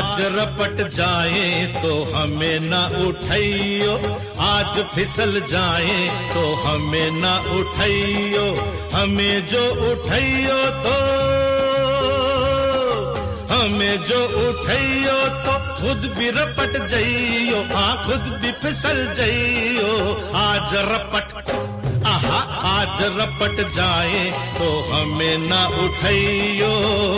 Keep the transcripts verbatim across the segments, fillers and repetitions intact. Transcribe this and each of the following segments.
आज रपट जाए तो हमें ना उठाइयो, आज फिसल जाए तो हमें ना उठाइयो, हमें जो उठाइयो तो हमें जो उठाइयो तो खुद भी रपट जाइयो, हाँ खुद भी फिसल जाइयो। आज रपट आहा आज रपट जाए तो हमें ना उठाइयो।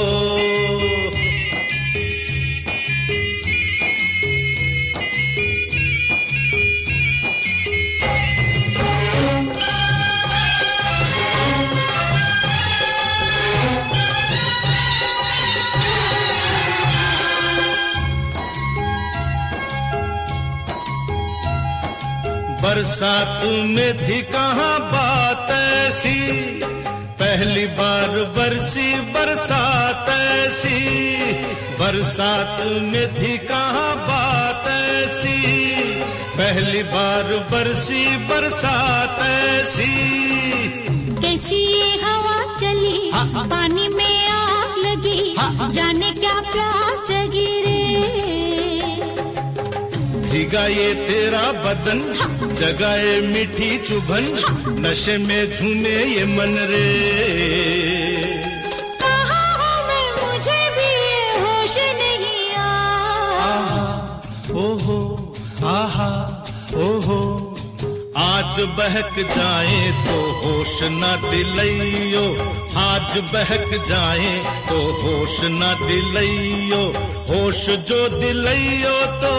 बरसात में थी कहाँ बात ऐसी, पहली बार बरसी बरसात ऐसी, बरसात में थी कहाँ बात ऐसी, पहली बार बरसी बरसात ऐसी। कैसी ये हवा चली, हा, हा, पानी में आग लगी, हा, हा, जाने क्या प्यास जगी रे। भीगा ये तेरा बदन, जगाए मीठी चुभन, नशे में झूमे ये मन रे। कहाँ हूँ मैं, मुझे भी ये होश नहीं आ। ओहो आहा ओहो, आज बहक जाए तो होश न दिलइयो, आज बहक जाए तो होश न दिलइयो, होश जो दिलइयो तो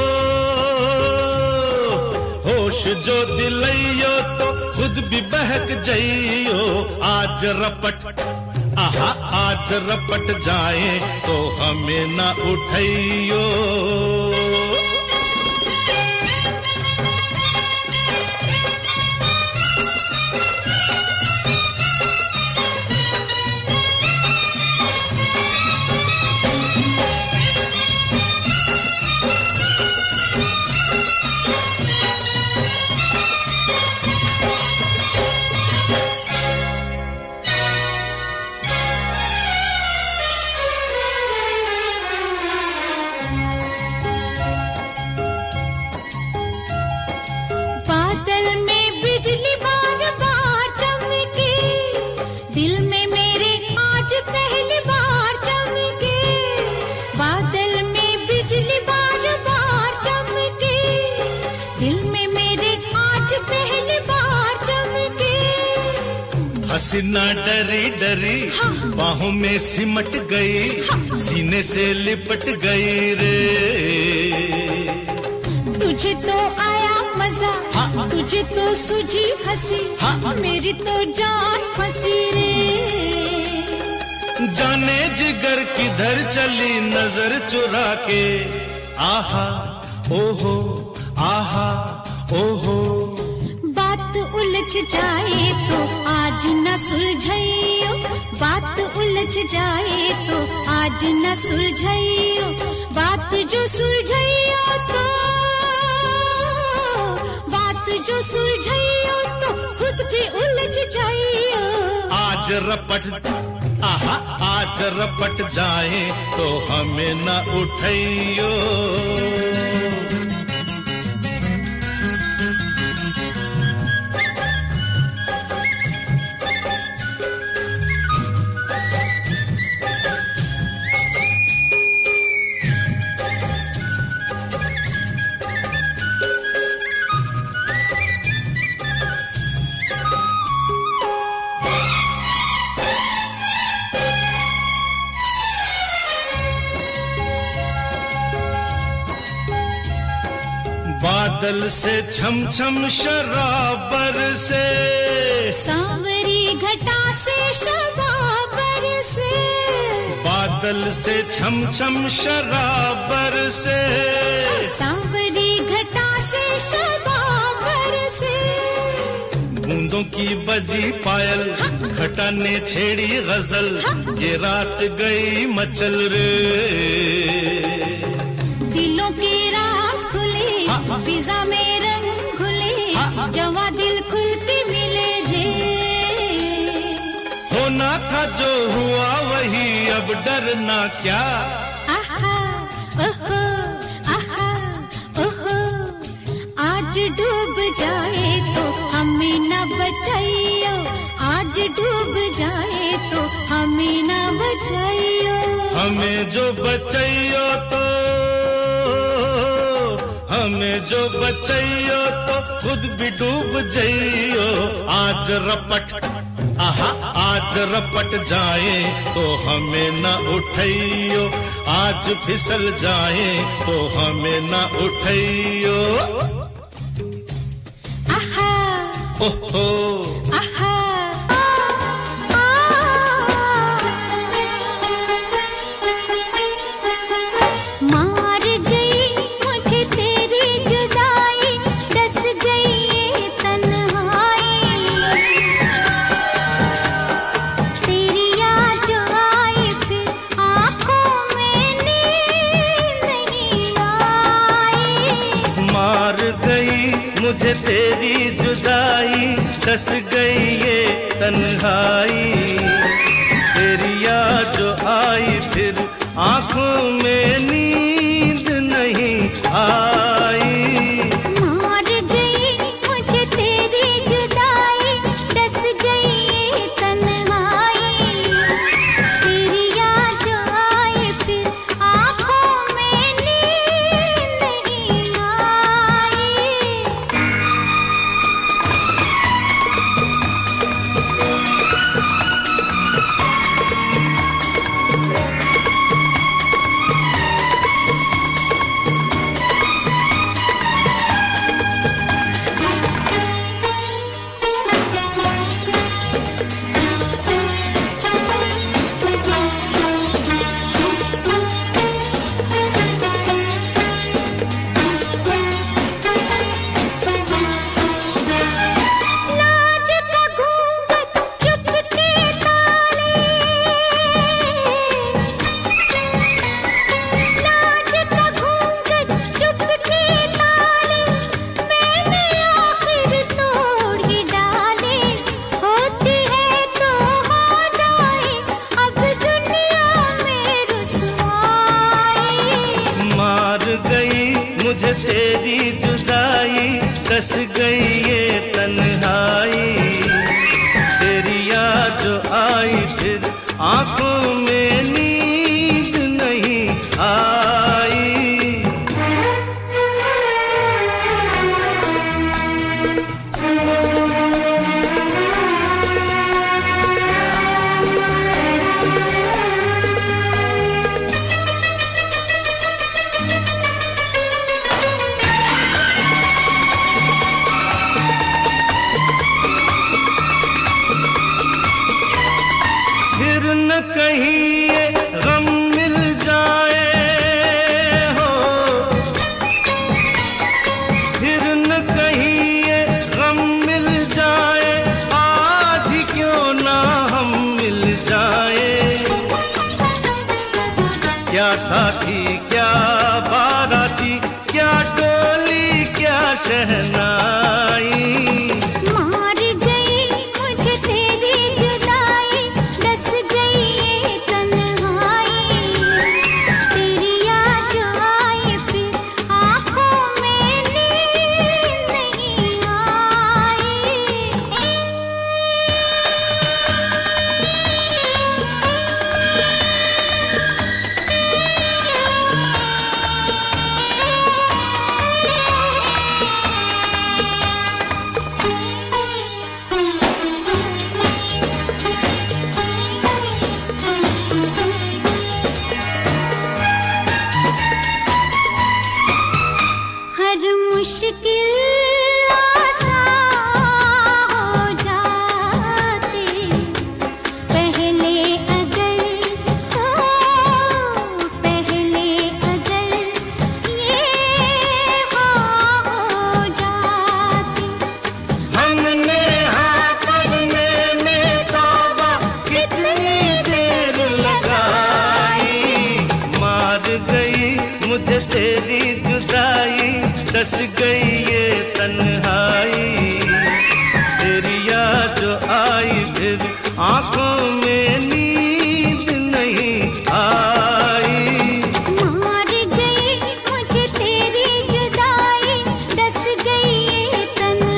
होश जो दिलइयो तो खुद भी बहक जाइयो। आज रपट आहा आज रपट जाए तो हमें ना उठाइयो। हसीना डरी डरी बाहों में सिमट गई, सीने से लिपट गई रे। तुझे तो आया मजा, तुझे तो सूझी हंसी, मेरी तो जान फंसी रे। जाने जिगर किधर चली नजर चुरा के, आहा ओहो आहा ओहो। बात उलझ जाए तो आज न सुलझाइयो, बात उलझ जाए तो आज न सुलझाइयो, बात जो सुलझाइयो तो बात जो सुलझाइयो तो खुद भी उलझ जाइयो। आज रपट आहा आज रपट जाए तो हमें न उठाइयो। बादल से छम छम शराबर से, सांवरी घटा से शबाबर से, बादल से छम छम शराबर से, सांवरी घटा से शबाबर से। बूंदों की बजी पायल, घटा ने छेड़ी गजल, ये रात गई मचल रे। दिलों के राज खुले, फिजा में रंग घुले, जवा दिल खुलती मिले रे। होना था जो हुआ वही, अब डरना क्या। आहा ओहो जाए तो हमें न बचाइयो, आज डूब जाए तो हमें न बचाइयो। हमें जो बचाइयो तो हमें जो बचाइयो तो खुद भी डूब जाइयो। आज रपट आहा आज रपट जाए तो हमें न उठाइयो, आज फिसल जाए तो हमें न उठाइयो। आहा ओहो आहा मार गई मुझे तेरी जुदाई, डस गई ये तन्हाई। तेरी याद जो आई फिर आँखों में नींद नहीं आई। मार गई मुझे तेरी जुदाई, डस गई ये तन्हाई। तेरी याद जो आई फिर आँखों में नींद नहीं आई। मार गई मुझे तेरी जुदाई, डस गई ये तन्हाई। तेरी याद जो आई फिर आँखों में नींद नहीं आई। लाज का घूंघट चुपके ताले, लाज का घूंघट चुपके ताले, मैंने आखिर तोड़ ही डाले। होती है तो हो जाए अब दुनिया में रुसवाई। मार गई मुझे तेरी जुदाई, डस गई ये तन्हाई। तेरी याद जो आई फिर आँखों में नींद नहीं आई। फिर न कहीं ये गम मिल जाए हो, फिर न कहीं ये गम मिल जाए, आज ही क्यों ना हम मिल जाए। क्या साथी क्या बाराती, क्या डोली क्या शहनाई। मार गई मुझे तेरी जुदाई, डस गई ये तन्हाई। तेरी याद जो आई फिर आँखों में नींद नहीं आई। हर मुश्किल आसान हो जाती, पहले अगर तो पहले अगर ये हो जाती। हमने हाँ करने में तौबा कितनी देर लगाई। मार गई मुझे तेरी जुदाई, डस गई ये तन्हाई। तेरी याद जो आई फिर आँखों में नींद नहीं आई। मार गई मुझे तेरी जुदाई, डस गई ये तन्हाई।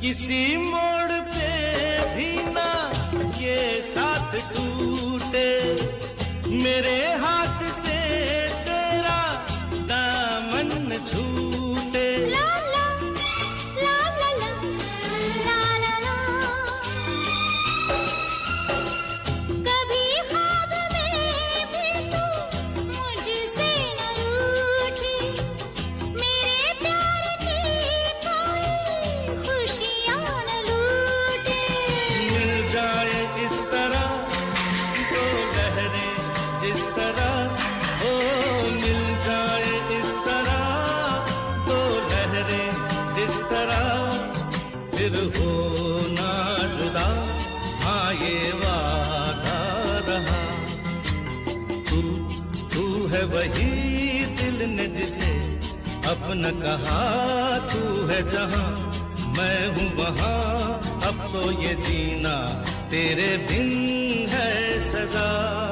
किसी मोड़ पे भी ना ये साथ टूटे, मेरे हाथ से तेरा दामन छूटे। ला ला ला ला ला ला ला, कभी ख्वाब में भी तू मुझसे न रूठी, मेरे प्यार की कोई खुशियाँ न लूटे। मिल जाए इस तरह तो लहरें जिस तरह, ओ मिल जाए इस तरह तो लहरें जिस तरह, फिर हो ना जुदा, हाँ ये वादा रहा। तू तू है वही दिल ने जिसे अपना कहा, तू है जहां मैं हूँ वहां, अब तो ये जीना तेरे बिन है सजा।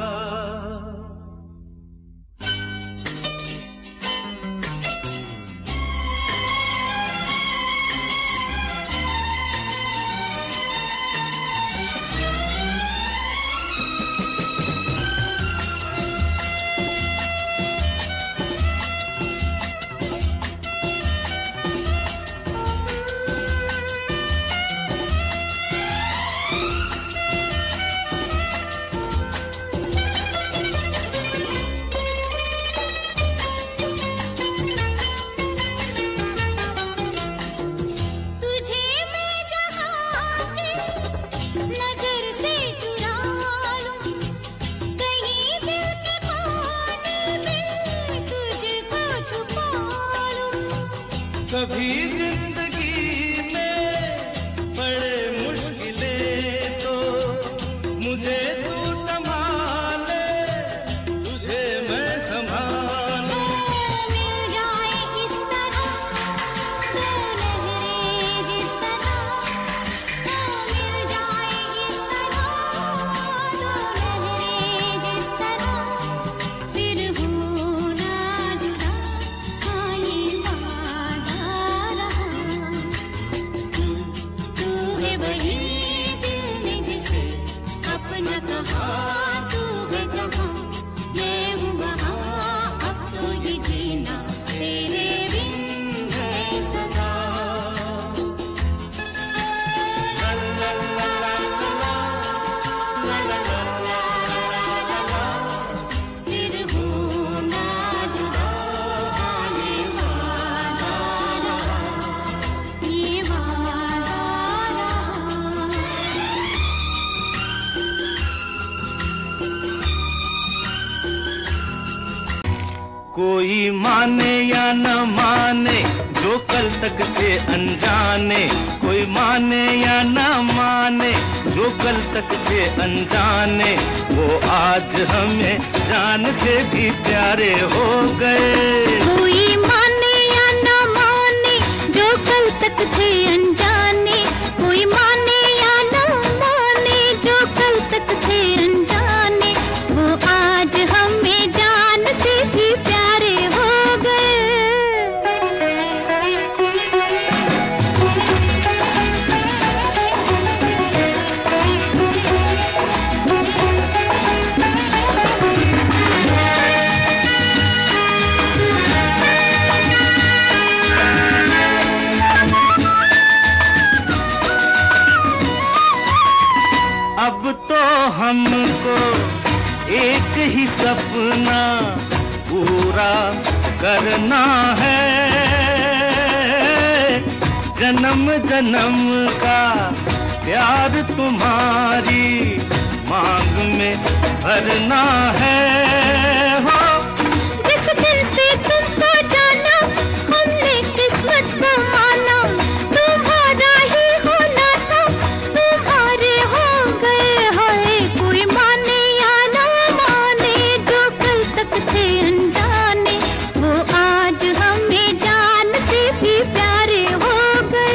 तुझे मैं जहाँ की नजर से चुरा लूं, कहीं दिल के कोने में तुझको छुपा लूं। कभी जिंदगी में बड़े मुश्किलें तो मुझे तू संभाले, तुझे मैं संभालूं। मिल जाए इस तरह तो लहरें जिस तरह, मिल जाए इस तरह तो लहरें जिस तरह, फिर हो ना जुदा, हाँ ये वादा रहा। तू है वही दिल ने जिसे अपना कहा, तू है जहाँ मैं हूँ वहाँ, अब तो ये जीना तेरे बिन है सजा। ला ला ला ला ला ला ला ला ला ला, फिर हो ना जुदा, हाँ ये वादा रहा, ये वादा रहा। कोई माने या न माने जो कल तक थे अनजाने, कोई माने या न माने जो कल तक थे अनजाने, वो आज हमें जान से भी प्यारे हो गए। कोई माने या न माने जो कल तक थे अनजाने, कोई माने या न माने जो कल तक थे अनजाने, वो आज हमें जान से भी प्यारे हो गए। अब तो हमको एक ही सपना पूरा करना है, जन्म जन्म का प्यार तुम्हारी मांग में भरना है। हो जिस दिन से तुमको जाना, हमने किस्मत को माना, तुम्हारा ही होना था, तुम्हारे हो गए। हाय कोई माने या ना माने जो कल तक थे अनजाने, वो आज हमें जान से भी प्यारे हो गए।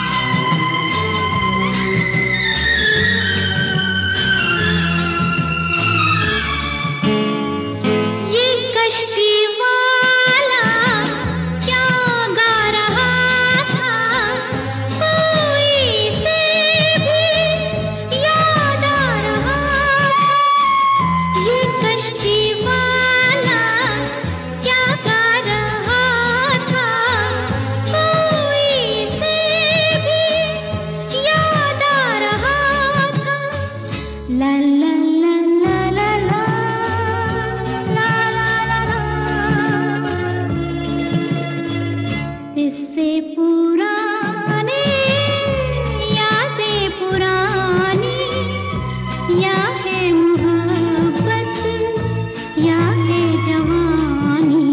पुराने यादें पुरानी, या है मोहब्बत या है जवानी।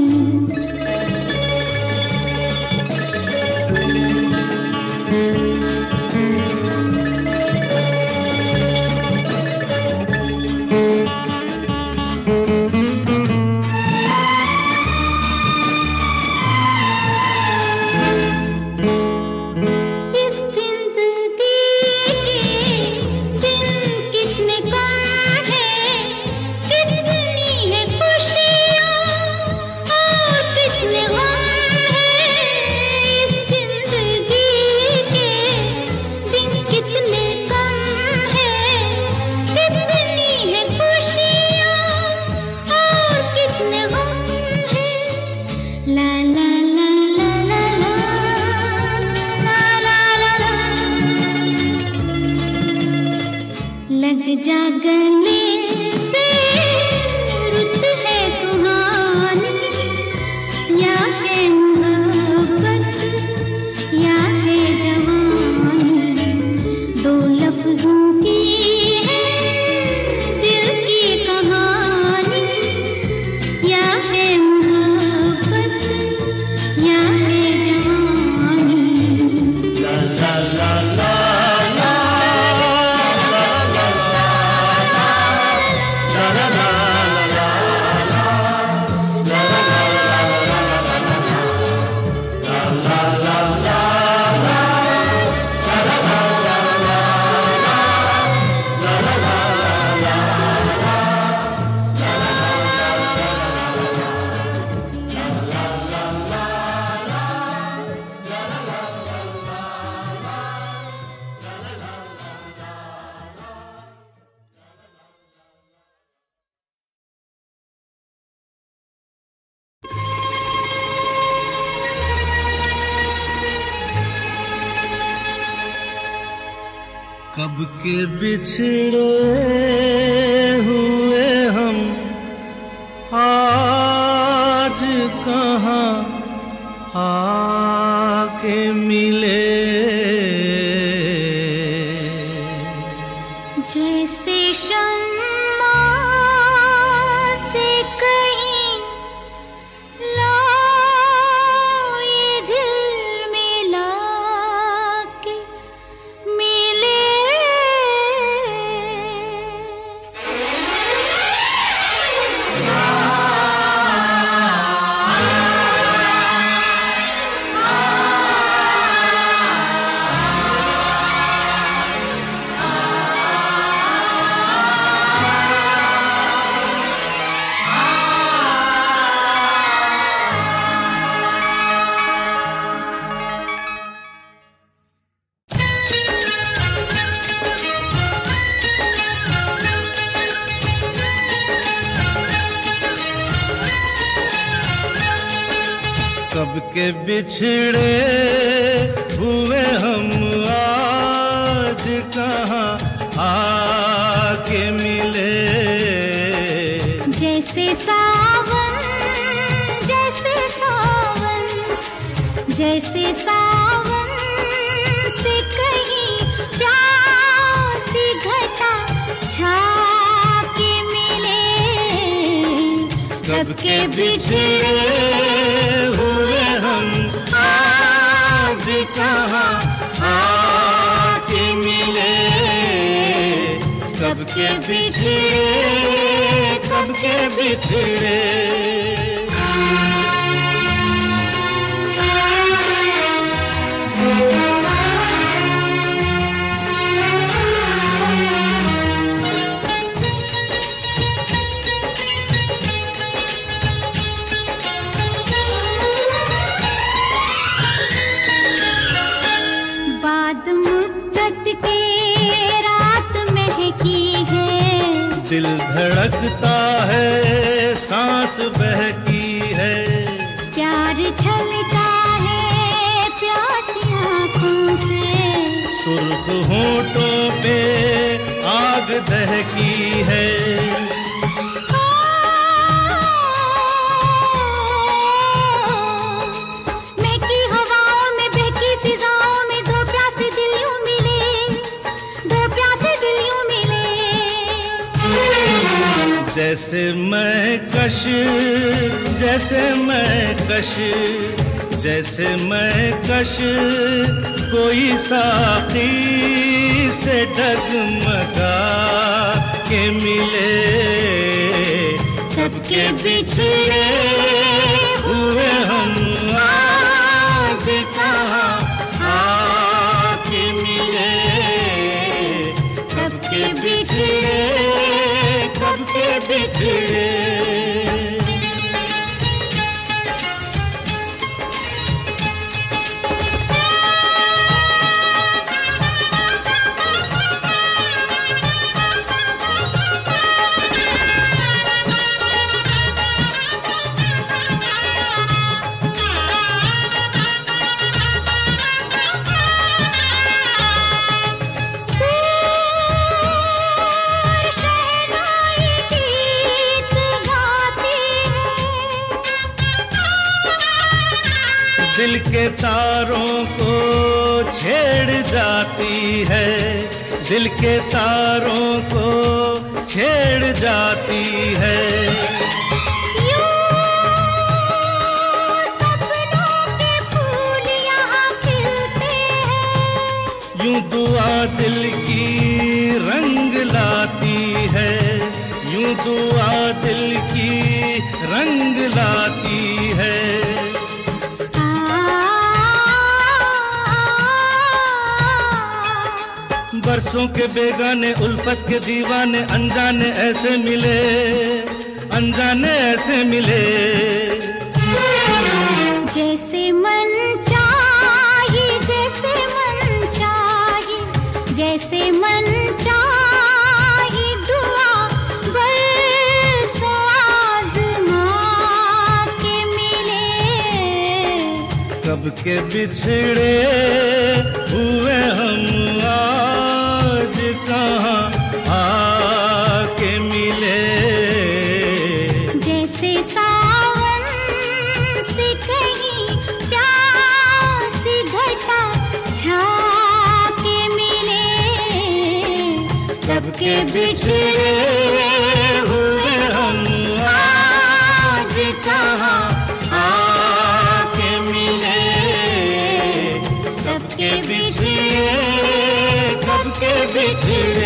लग जा गले से रुत है सुहानी, या है मोहब्बत या है जवानी। दो लफ्जों की है दिल की कहानी, या है मोहब्बत या है जवानी। ला ला ला ला कब के बिछड़े हुए हम आज कहाँ आके मिले। जैसे शम्मा से कहीं लाए झिलमिला के मिले। कब के बिछड़े हुए हम आज कहाँ आके मिले। जैसे सावन जैसे सावन जैसे सावन से कहीं प्यासी घटा छा के मिले। कब के बिछड़े हुए हम आज कहाँ आके मिले। कब के बिछड़े कब के बिछड़े। बाद मुद्दत के रात महकी है, दिल धड़कता है सांस बहकी है। प्यार छलका है प्यासी आँखों से, सुर्ख होठों पे आग दहकी है। महकी हवाओं में बहकी जैसे मैं कश जैसे मैं कश जैसे मैं कश कोई साथी से डगमगा के मिले, कब के बिछड़े हुए हम आज कहाँ आके मिले, कब के बिछड़े कब के बिछड़े। दिल के तारों को छेड़ जाती है, दिल के तारों को छेड़ जाती है। यूं सपनों के फूल यहाँ खिलते हैं, यूं दुआ दिल की रंग लाती है, यूं दुआ दिल की रंग लाती है। बरसों के बेगाने उल्फत के दीवाने अनजाने ऐसे मिले, अनजाने ऐसे मिले। जैसे मन चाहे जैसे मन चाहे जैसे मन चाहे दुआ बरसों आज़मा के मिले, कब के बिछड़े हुए हम आज कहाँ आके मिले, जैसे सावन से कहीं प्यासी घटा छा के मिले, कब के बिछड़े हुए हम आज कहाँ आके मिले, कब के बिछड़े कब के बिछड़े।